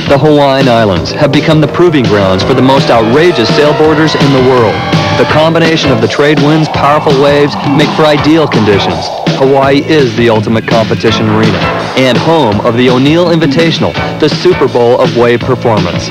The Hawaiian Islands have become the proving grounds for the most outrageous sailboarders in the world. The combination of the trade winds, powerful waves, make for ideal conditions. Hawaii is the ultimate competition arena and home of the O'Neill Invitational, the Super Bowl of wave performance.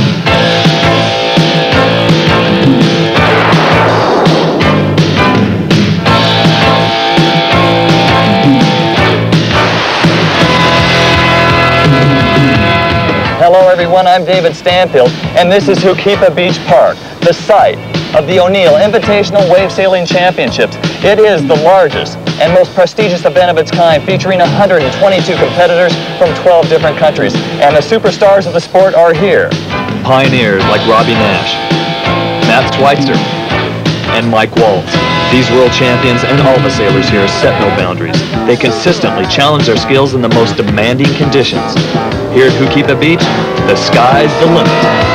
Hello everyone, I'm David Stanfield, and this is Hukipa Beach Park, the site of the O'Neill Invitational Wave Sailing Championships. It is the largest and most prestigious event of its kind, featuring 122 competitors from 12 different countries, and the superstars of the sport are here. Pioneers like Robbie Nash, Matt Schweitzer, and Mike Waltz. These world champions and all the sailors here set no boundaries. They consistently challenge their skills in the most demanding conditions. Here at Hukipa Beach, the sky's the limit.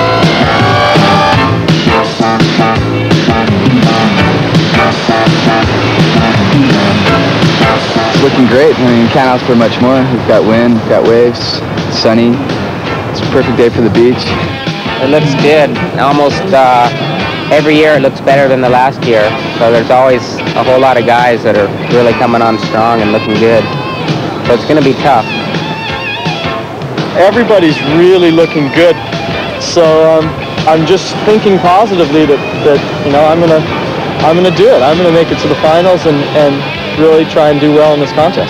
It's looking great. I mean, can't ask for much more. We've got wind, we've got waves, it's sunny. It's a perfect day for the beach. It looks good. Almost every year it looks better than the last year. So there's always a whole lot of guys that are really coming on strong and looking good. So it's going to be tough. Everybody's really looking good. So I'm just thinking positively that you know, I'm gonna do it. I'm gonna make it to the finals and really try and do well in this contest.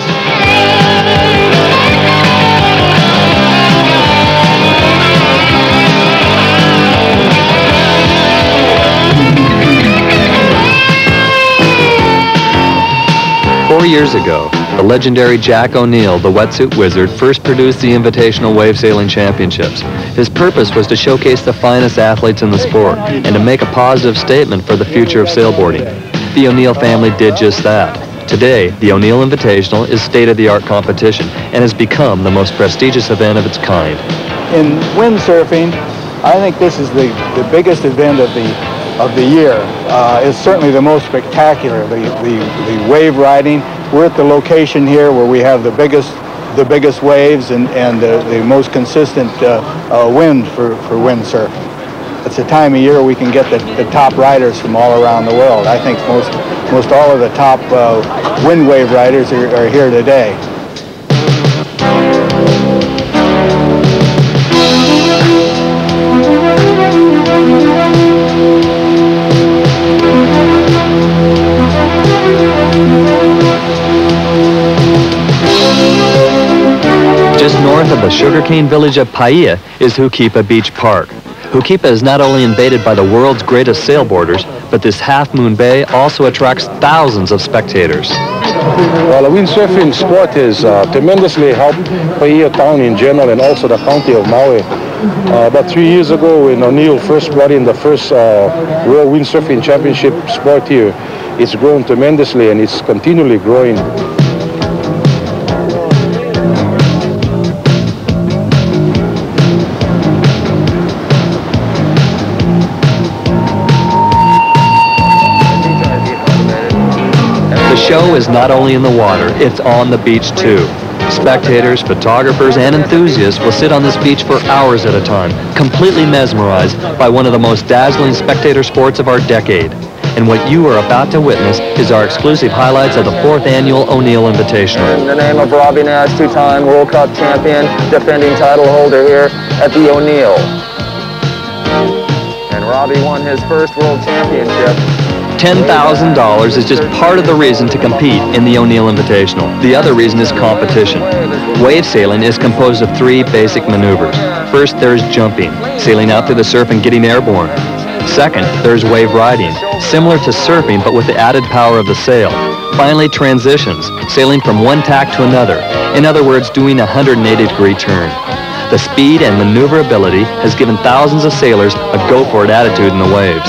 Four years ago, the legendary Jack O'Neill, the wetsuit wizard, first produced the Invitational Wave Sailing Championships. His purpose was to showcase the finest athletes in the sport and to make a positive statement for the future of sailboarding. The O'Neill family did just that. Today, the O'Neill Invitational is state-of-the-art competition and has become the most prestigious event of its kind. In windsurfing, I think this is the biggest event of the year. It's certainly the most spectacular. The wave riding. We're at the location here where we have the biggest waves and the most consistent wind for windsurf. It's a time of year we can get the top riders from all around the world. I think most all of the top wind wave riders are here today. Just north of the sugarcane village of Paia is Hukipa Beach Park. Hukipa is not only invaded by the world's greatest sailboarders, but this half-moon bay also attracts thousands of spectators. Well, the windsurfing sport has tremendously helped Paia town in general and also the county of Maui. About 3 years ago, when O'Neill first brought in the first World Windsurfing Championship sport here, it's grown tremendously and it's continually growing. The show is not only in the water, it's on the beach too. Spectators, photographers, and enthusiasts will sit on this beach for hours at a time, completely mesmerized by one of the most dazzling spectator sports of our decade. And what you are about to witness is our exclusive highlights of the 4th annual O'Neill Invitational. In the name of Robbie Nash, two-time World Cup champion, defending title holder here at the O'Neill. And Robbie won his first world championship. $10,000 is just part of the reason to compete in the O'Neill Invitational. The other reason is competition. Wave sailing is composed of 3 basic maneuvers. First, there's jumping, sailing out through the surf and getting airborne. Second, there's wave riding, similar to surfing but with the added power of the sail. Finally, transitions, sailing from one tack to another. In other words, doing a 180-degree turn. The speed and maneuverability has given thousands of sailors a go-for-it attitude in the waves.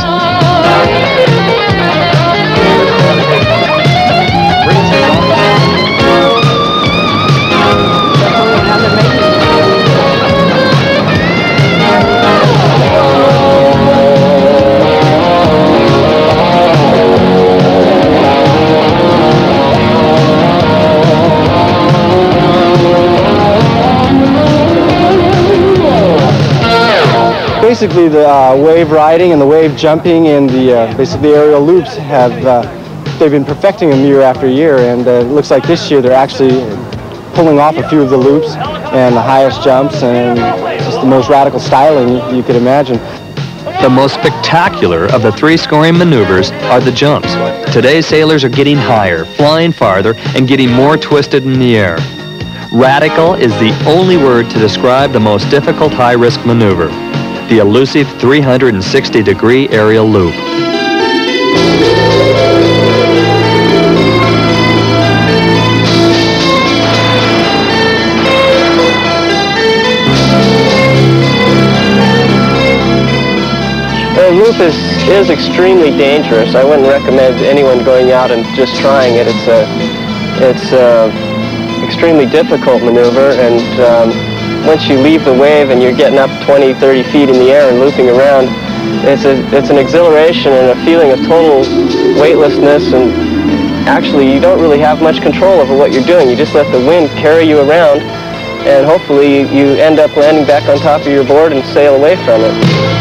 basically the wave riding and the wave jumping and the basically aerial loops have they've been perfecting them year after year, and it looks like this year they're actually pulling off a few of the loops and the highest jumps and just the most radical styling you could imagine. The most spectacular of the 3 scoring maneuvers are the jumps. Today's sailors are getting higher, flying farther, and getting more twisted in the air. Radical is the only word to describe the most difficult high-risk maneuver, the elusive 360-degree aerial loop. The loop is extremely dangerous. I wouldn't recommend anyone going out and just trying it. It's extremely difficult maneuver, and once you leave the wave and you're getting up 20, 30 feet in the air and looping around, it's an exhilaration and a feeling of total weightlessness, and actually you don't really have much control over what you're doing. You just let the wind carry you around, and hopefully you end up landing back on top of your board and sail away from it.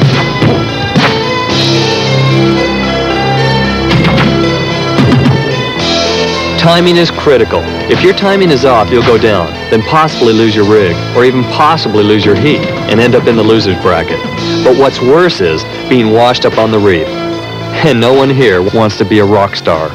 Timing is critical. If your timing is off, you'll go down, then possibly lose your rig, or even possibly lose your heat, and end up in the loser's bracket. But what's worse is being washed up on the reef. And no one here wants to be a rock star.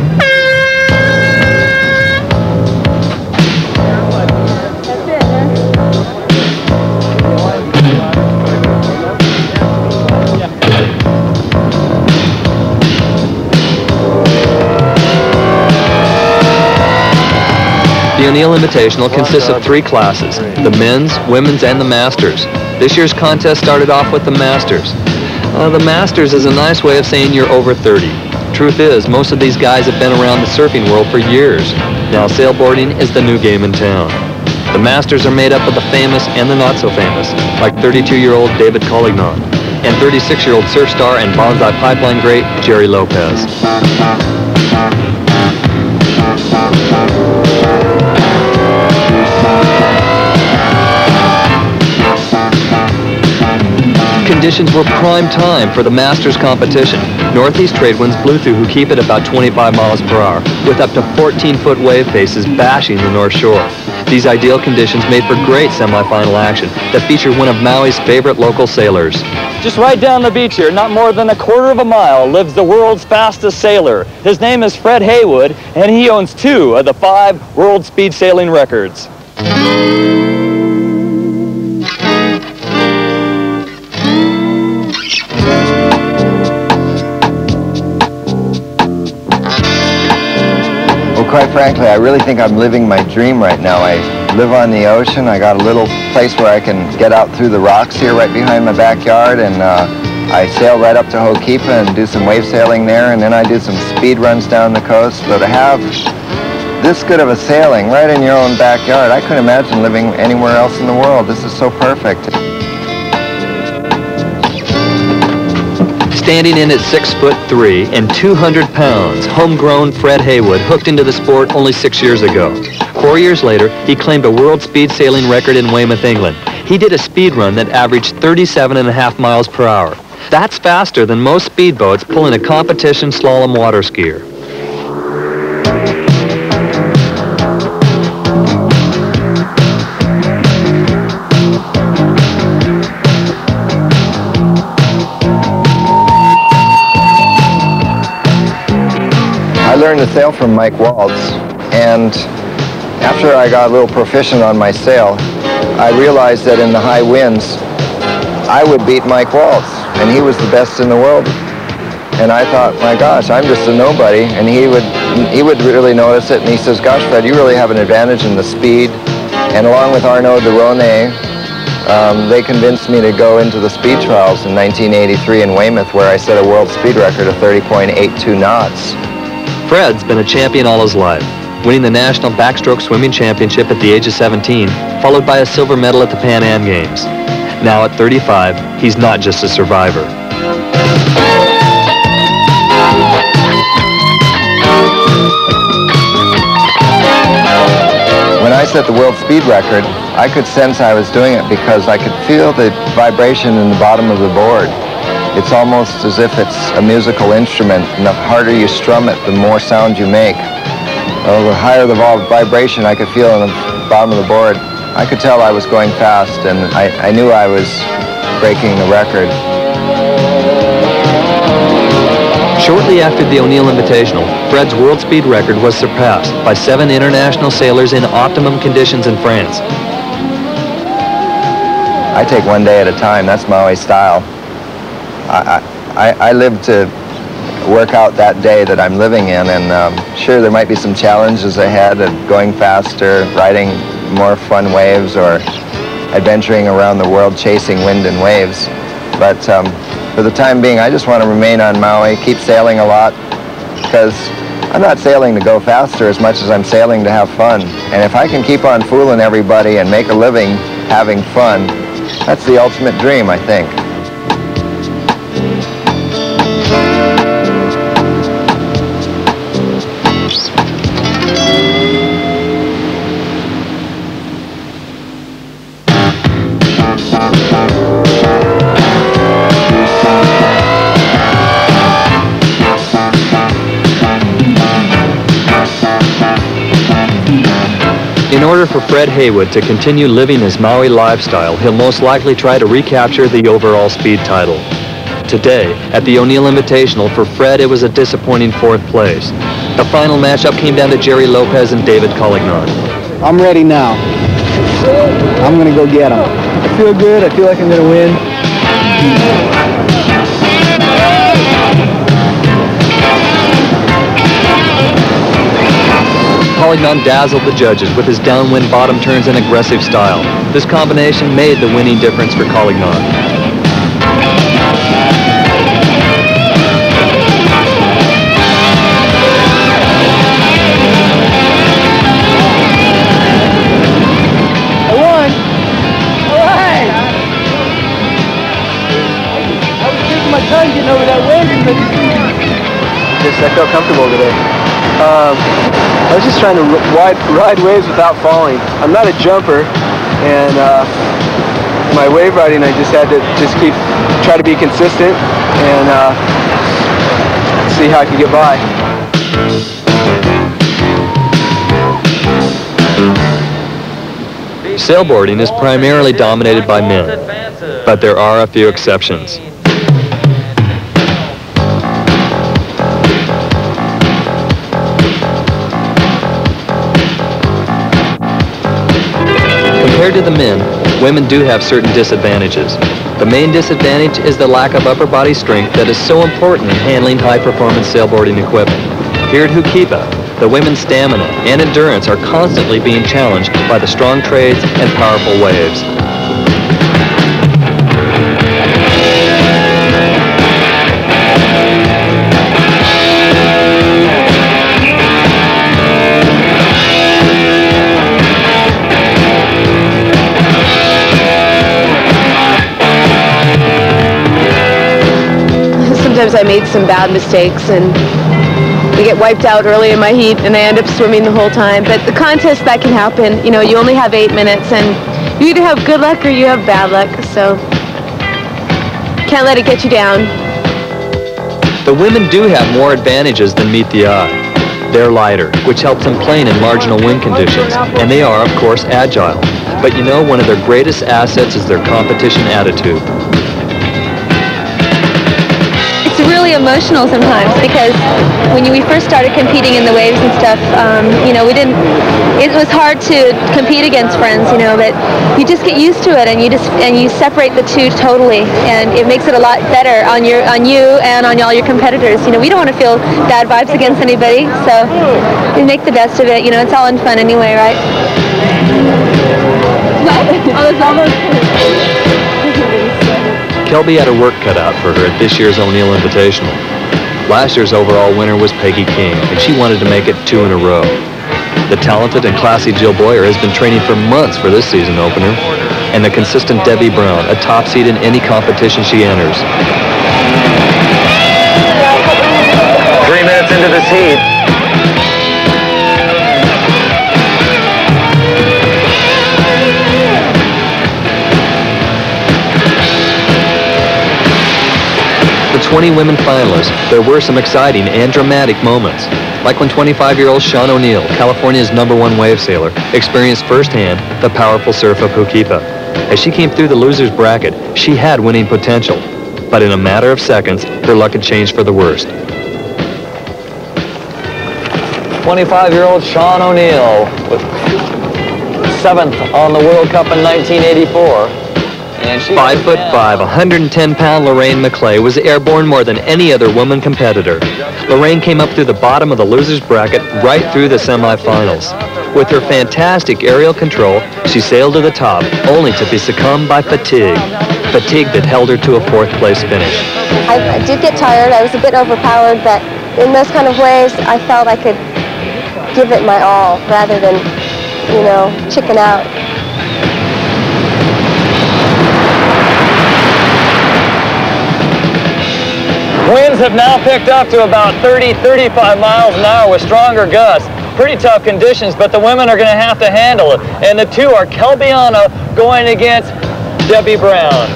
The O'Neill Invitational consists of 3 classes, the men's, women's, and the masters. This year's contest started off with the masters. The masters is a nice way of saying you're over 30. Truth is, most of these guys have been around the surfing world for years. Now sailboarding is the new game in town. The masters are made up of the famous and the not so famous, like 32-year-old David Collignon and 36-year-old surf star and bonsai pipeline great Jerry Lopez. Conditions were prime time for the Masters competition. Northeast trade winds blew through Ho'okipa at about 25 miles per hour, with up to 14-foot wave faces bashing the North Shore. These ideal conditions made for great semifinal action that featured one of Maui's favorite local sailors. Just right down the beach here, not more than a quarter of a mile, lives the world's fastest sailor. His name is Fred Haywood, and he owns 2 of the 5 world speed sailing records. Quite frankly, I really think I'm living my dream right now. I live on the ocean. I got a little place where I can get out through the rocks here right behind my backyard, and I sail right up to Ho'okipa and do some wave sailing there, and then I do some speed runs down the coast. So to have this good of a sailing right in your own backyard, I couldn't imagine living anywhere else in the world. This is so perfect. Standing in at 6'3" and 200 pounds, homegrown Fred Haywood hooked into the sport only 6 years ago. 4 years later, he claimed a world speed sailing record in Weymouth, England. He did a speed run that averaged 37.5 miles per hour. That's faster than most speedboats pulling a competition slalom water skier. I learned to sail from Mike Waltz, and after I got a little proficient on my sail, I realized that in the high winds, I would beat Mike Waltz, and he was the best in the world. And I thought, my gosh, I'm just a nobody, and he would really notice it, and he says, gosh, Fred, you really have an advantage in the speed. And along with Arnaud de Ronay, they convinced me to go into the speed trials in 1983 in Weymouth, where I set a world speed record of 30.82 knots. Fred's been a champion all his life, winning the National Backstroke Swimming Championship at the age of 17, followed by a silver medal at the Pan Am Games. Now at 35, he's not just a survivor. When I set the world speed record, I could sense I was doing it because I could feel the vibration in the bottom of the board. It's almost as if it's a musical instrument, and the harder you strum it, the more sound you make. The higher the vibration I could feel in the bottom of the board, I could tell I was going fast, and I knew I was breaking the record. Shortly after the O'Neill Invitational, Fred's world speed record was surpassed by 7 international sailors in optimum conditions in France. I take one day at a time. That's Maui style. I live to work out that day that I'm living in, and sure, there might be some challenges ahead of going faster, riding more fun waves, or adventuring around the world chasing wind and waves. But for the time being, I just want to remain on Maui, keep sailing a lot, because I'm not sailing to go faster as much as I'm sailing to have fun. And if I can keep on fooling everybody and make a living having fun, that's the ultimate dream, I think. In order for Fred Haywood to continue living his Maui lifestyle, he'll most likely try to recapture the overall speed title. Today, at the O'Neill Invitational, for Fred it was a disappointing 4th place. The final matchup came down to Jerry Lopez and David Collignon. I'm ready now. I'm going to go get him. I feel good. I feel like I'm going to win. Collignon dazzled the judges with his downwind bottom turns and aggressive style. This combination made the winning difference for Collignon. I won! All right! I was taking my time getting over that wave, but I felt comfortable today. I was just trying to ride waves without falling. I'm not a jumper, and my wave riding, I just had to try to be consistent and see how I could get by. Sailboarding is primarily dominated by men, but there are a few exceptions. Compared to the men, women do have certain disadvantages. The main disadvantage is the lack of upper body strength that is so important in handling high-performance sailboarding equipment. Here at Hukipa, the women's stamina and endurance are constantly being challenged by the strong trades and powerful waves. Sometimes I made some bad mistakes and we get wiped out early in my heat and I end up swimming the whole time. But the contest, that can happen. You know, you only have 8 minutes and you either have good luck or you have bad luck. So can't let it get you down. The women do have more advantages than meet the eye. They're lighter, which helps them plane in marginal wind conditions. And they are, of course, agile. But you know, one of their greatest assets is their competition attitude. Really emotional sometimes because when we first started competing in the waves and stuff, you know, it was hard to compete against friends, you know, but you just get used to it and you separate the two totally, and it makes it a lot better on you and on all your competitors. You know, we don't want to feel bad vibes against anybody, so we make the best of it. You know, it's all in fun anyway, right? Oh, it's almost. Kelby had her work cut out for her at this year's O'Neill Invitational. Last year's overall winner was Peggy King, and she wanted to make it 2 in a row. The talented and classy Jill Boyer has been training for months for this season opener, and the consistent Debbie Brown, a top seed in any competition she enters. 3 minutes into this heat. 20 women finalists, there were some exciting and dramatic moments, like when 25-year-old Sean O'Neill, California's #1 wave sailor, experienced firsthand the powerful surf of Hukipa. As she came through the loser's bracket, she had winning potential, but in a matter of seconds, her luck had changed for the worst. 25-year-old Sean O'Neill was 7th on the World Cup in 1984. And she 5'5", 110-pound Lorraine McClay was airborne more than any other woman competitor. Lorraine came up through the bottom of the loser's bracket right through the semifinals. With her fantastic aerial control, she sailed to the top, only to be succumbed by fatigue. Fatigue that held her to a 4th place finish. I did get tired. I was a bit overpowered, but in those kind of waves, I felt I could give it my all rather than, you know, chicken out. Winds have now picked up to about 30-35 miles an hour with stronger gusts. Pretty tough conditions, but the women are going to have to handle it. And the two are Kelbiana going against Debbie Brown.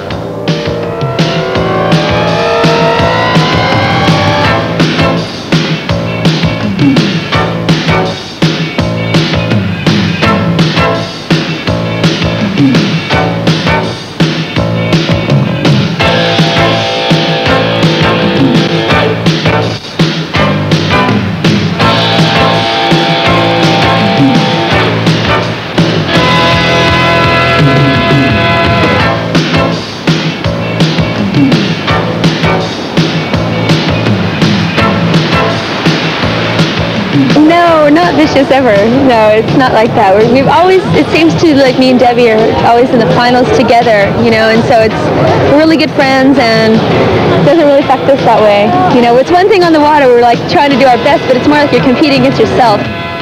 No, not vicious ever. No, it's not like that. We've always, it seems to like me and Debbie are always in the finals together, you know, and so we're really good friends, and it doesn't really affect us that way. You know, it's one thing on the water, we're like trying to do our best, but it's more like you're competing against yourself.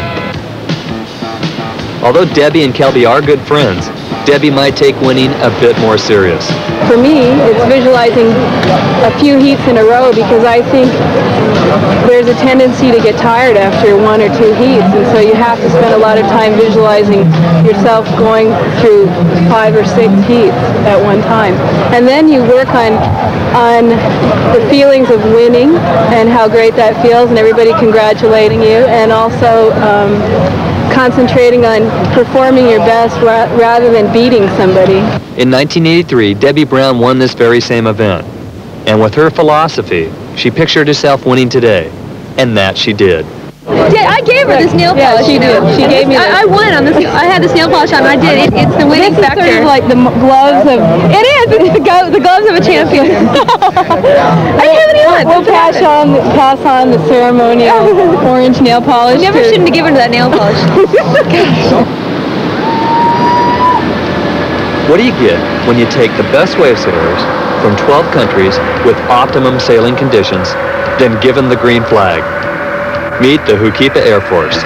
Although Debbie and Kelby are good friends, Debbie might take winning a bit more serious. For me, it's visualizing a few heats in a row, because I think there's a tendency to get tired after 1 or 2 heats, and so you have to spend a lot of time visualizing yourself going through 5 or 6 heats at one time. And then you work on the feelings of winning and how great that feels, and everybody congratulating you, and also concentrating on performing your best rather than beating somebody. In 1983, Debbie Brown won this very same event. And with her philosophy, she pictured herself winning today. And that she did. Yeah, I gave her this nail polish. Yeah, she did. She gave me this. I won on this. I had this nail polish on, and I did. It's the winning factor. This is sort of like the gloves of... It is. It's the gloves of a champion. I didn't have any on. We'll pass on the ceremonial orange nail polish. You never shouldn't have given her that nail polish. What do you get when you take the best wave sailors from 12 countries with optimum sailing conditions, then give them the green flag? Meet the Hukipa Air Force.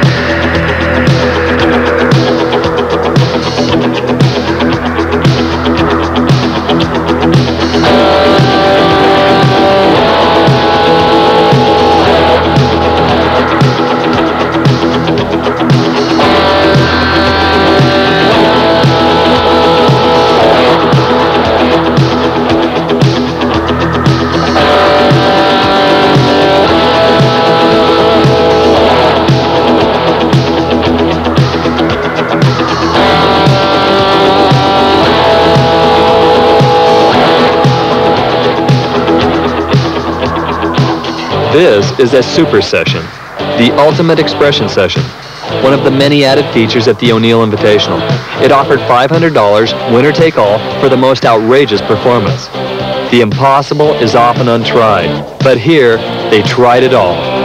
This is a super session, the ultimate expression session, one of the many added features at the O'Neill Invitational. It offered $500, winner take all, for the most outrageous performance. The impossible is often untried, but here they tried it all.